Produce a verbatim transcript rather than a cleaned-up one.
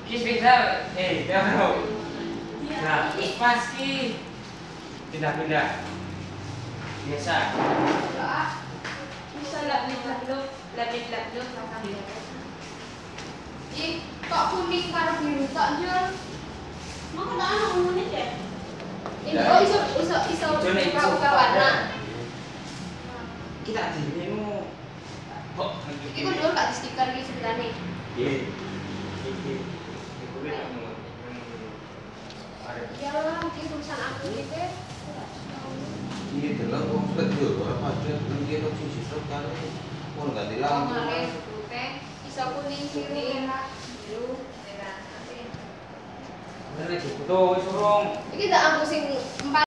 Ki beda, eh, tahu. Nah, terus pas ki pindah-pindah. Biasa. Bisa labit-labit, labit-labit macam ni. Ih, kok kuning karo biru tok, Jul? Mau tak ana ngene deh. Ini oh iso iso iso buka warna. Kita di menu kok Iki ku dulu gak di stiker iki sebenarnya. Iya. Iki. Iku nek ada. Ya lah, iki urusan aku iki. Ini delok wong kedua ora padha mungkin kok siji stok kali. Wong ganti lampu. Ngare putih, iso kuning biru biru merah. Bener iki foto wis urung. Iki tak aku sing empat